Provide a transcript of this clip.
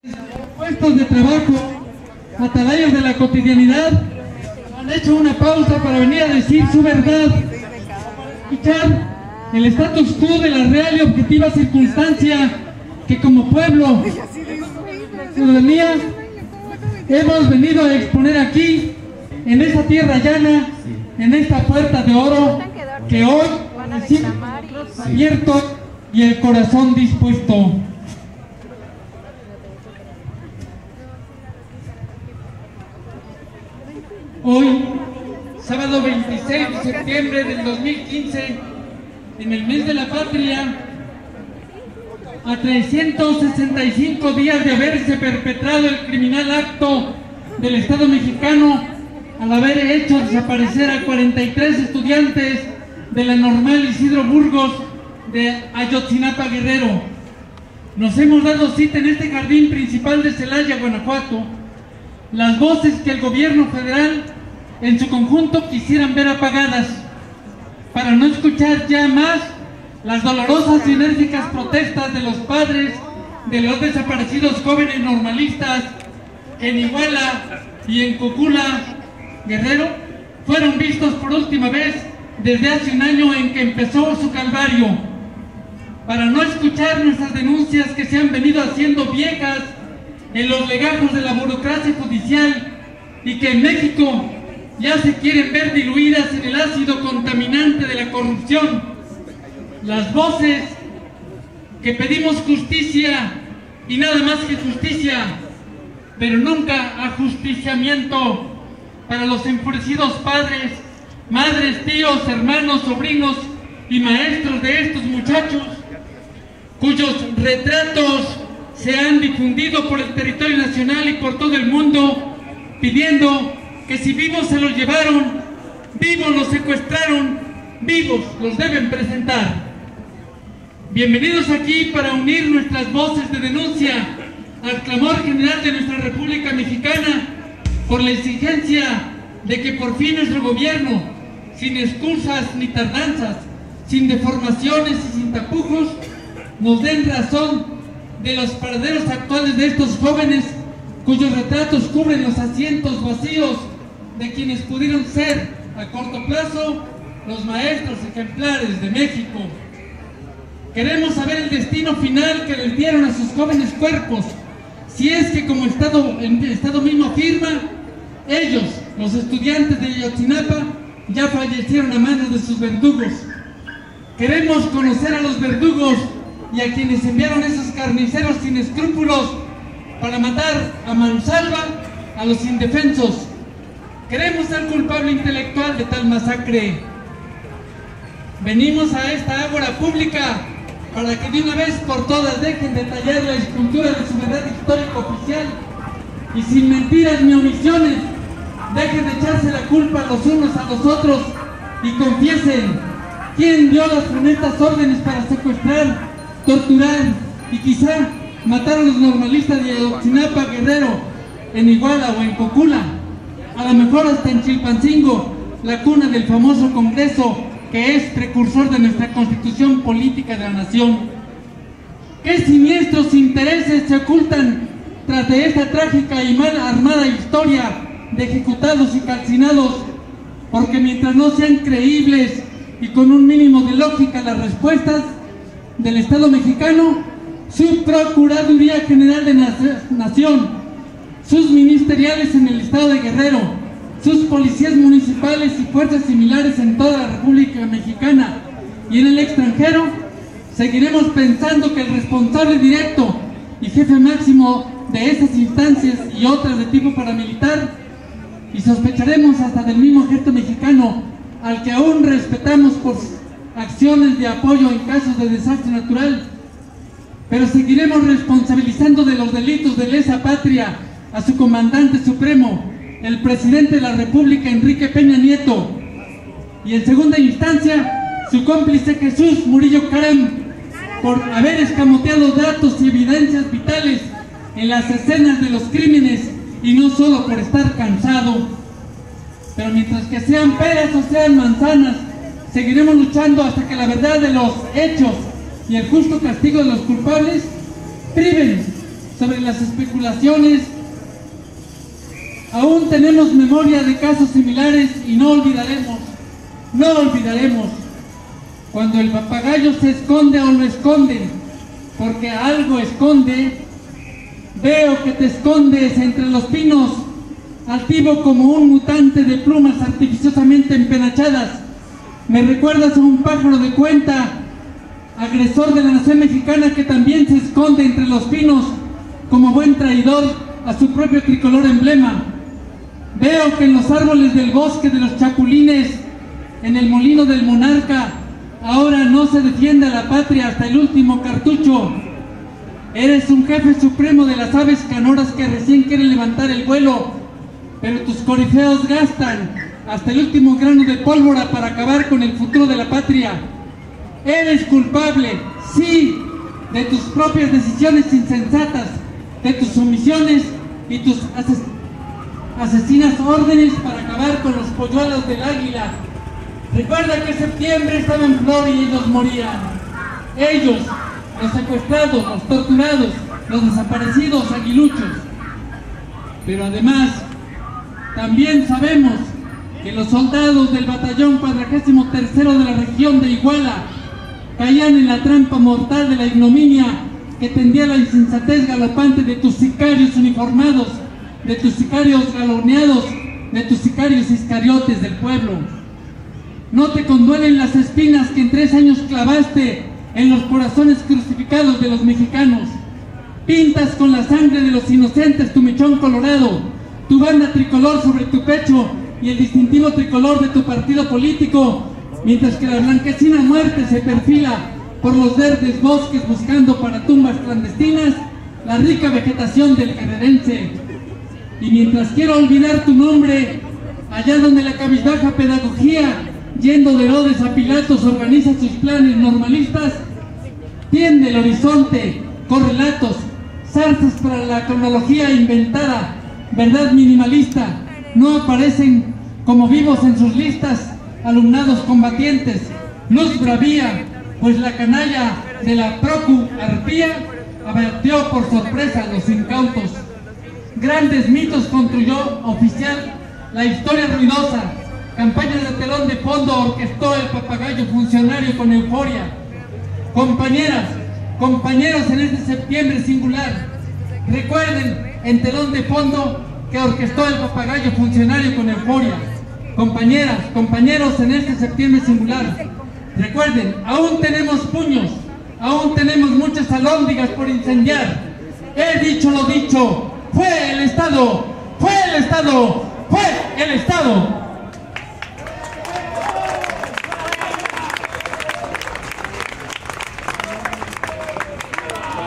Puestos de trabajo, atalayos de la cotidianidad, han hecho una pausa para venir a decir su verdad, escuchar el status quo de la real y objetiva circunstancia que como pueblo, ciudadanía, hemos venido a exponer aquí, en esta tierra llana, en esta puerta de oro, que hoy recibe abierto y el corazón dispuesto. Hoy, sábado 26 de septiembre del 2015, en el mes de la patria, a 365 días de haberse perpetrado el criminal acto del Estado mexicano al haber hecho desaparecer a 43 estudiantes de la Normal Isidro Burgos de Ayotzinapa, Guerrero. Nos hemos dado cita en este jardín principal de Celaya, Guanajuato, las voces que el gobierno federal en su conjunto quisieran ver apagadas, para no escuchar ya más las dolorosas y enérgicas protestas de los padres de los desaparecidos jóvenes normalistas que en Iguala y en Cocula, Guerrero, fueron vistos por última vez desde hace un año en que empezó su calvario, para no escuchar nuestras denuncias que se han venido haciendo viejas en los legajos de la burocracia judicial y que en México ya se quieren ver diluidas en el ácido contaminante de la corrupción. Las voces que pedimos justicia y nada más que justicia, pero nunca ajusticiamiento para los enfurecidos padres, madres, tíos, hermanos, sobrinos y maestros de estos muchachos, cuyos retratos se han difundido por el territorio nacional y por todo el mundo, pidiendo que si vivos se los llevaron, vivos los secuestraron, vivos los deben presentar. Bienvenidos aquí para unir nuestras voces de denuncia al clamor general de nuestra República Mexicana por la exigencia de que por fin nuestro gobierno, sin excusas ni tardanzas, sin deformaciones y sin tapujos, nos den razón de los paraderos actuales de estos jóvenes cuyos retratos cubren los asientos vacíos de quienes pudieron ser a corto plazo los maestros ejemplares de México. Queremos saber el destino final que les dieron a sus jóvenes cuerpos, si es que como el Estado mismo afirma, ellos, los estudiantes de Ayotzinapa, ya fallecieron a manos de sus verdugos. Queremos conocer a los verdugos y a quienes enviaron esos carniceros sin escrúpulos para matar a mansalva a los indefensos. Queremos ser culpable intelectual de tal masacre. Venimos a esta ágora pública para que de una vez por todas dejen de tallar la escultura de su verdad histórica oficial y sin mentiras ni omisiones dejen de echarse la culpa los unos a los otros y confiesen quién dio las funestas órdenes para secuestrar, torturar y quizá matar a los normalistas de Ayotzinapa, Guerrero, en Iguala o en Cocula, a lo mejor hasta en Chilpancingo, la cuna del famoso Congreso que es precursor de nuestra Constitución Política de la Nación. ¿Qué siniestros intereses se ocultan tras de esta trágica y mal armada historia de ejecutados y calcinados? Porque mientras no sean creíbles y con un mínimo de lógica las respuestas del Estado mexicano, su Procuraduría General de Nación, sus ministeriales en el Estado de Guerrero, sus policías municipales y fuerzas similares en toda la República Mexicana y en el extranjero, seguiremos pensando que el responsable directo y jefe máximo de esas instancias y otras de tipo paramilitar, y sospecharemos hasta del mismo ejército mexicano, al que aún respetamos por acciones de apoyo en casos de desastre natural, pero seguiremos responsabilizando de los delitos de lesa patria a su comandante supremo, el presidente de la República, Enrique Peña Nieto, y en segunda instancia su cómplice Jesús Murillo Caram, por haber escamoteado datos y evidencias vitales en las escenas de los crímenes y no solo por estar cansado. Pero mientras que sean peras o sean manzanas, seguiremos luchando hasta que la verdad de los hechos y el justo castigo de los culpables priven sobre las especulaciones. Aún tenemos memoria de casos similares y no olvidaremos cuando el papagayo se esconde o lo esconden, porque algo esconde. Veo que te escondes entre los pinos, altivo como un mutante de plumas artificiosamente empenachadas. Me recuerdas a un pájaro de cuenta, agresor de la nación mexicana, que también se esconde entre los pinos como buen traidor a su propio tricolor emblema. Veo que en los árboles del bosque de los chapulines, en el molino del monarca, ahora no se defiende a la patria hasta el último cartucho. Eres un jefe supremo de las aves canoras que recién quieren levantar el vuelo, pero tus corifeos gastan hasta el último grano de pólvora para acabar con el futuro de la patria. Eres culpable, sí, de tus propias decisiones insensatas, de tus omisiones y tus asesinas órdenes para acabar con los polluelos del águila. Recuerda que septiembre estaba en flor y ellos morían. Ellos, los secuestrados, los torturados, los desaparecidos aguiluchos. Pero además, también sabemos que los soldados del batallón 43º de la región de Iguala caían en la trampa mortal de la ignominia que tendía la insensatez galopante de tus sicarios uniformados, de tus sicarios galoneados, de tus sicarios iscariotes del pueblo. No te conduelen las espinas que en 3 años clavaste en los corazones crucificados de los mexicanos. Pintas con la sangre de los inocentes tu mechón colorado, tu banda tricolor sobre tu pecho y el distintivo tricolor de tu partido político, mientras que la blanquecina muerte se perfila por los verdes bosques buscando para tumbas clandestinas la rica vegetación del guerrerense. Y mientras quiero olvidar tu nombre, allá donde la cabizbaja pedagogía, yendo de Herodes a Pilatos, organiza sus planes normalistas, tiende el horizonte, correlatos, zarzas para la cronología inventada, verdad minimalista, no aparecen como vivos en sus listas alumnados combatientes, luz bravía, pues la canalla de la Procu Arpía abatió por sorpresa a los incautos. Grandes mitos construyó oficial la historia ruidosa, campaña de telón de fondo orquestó el papagayo funcionario con euforia. Compañeras, compañeros en este septiembre singular, recuerden en telón de fondo que orquestó el papagayo funcionario con euforia. Compañeras, compañeros en este septiembre singular, recuerden, aún tenemos puños, aún tenemos muchas alhóndigas por incendiar. He dicho lo dicho, fue el Estado, fue el Estado, fue el Estado.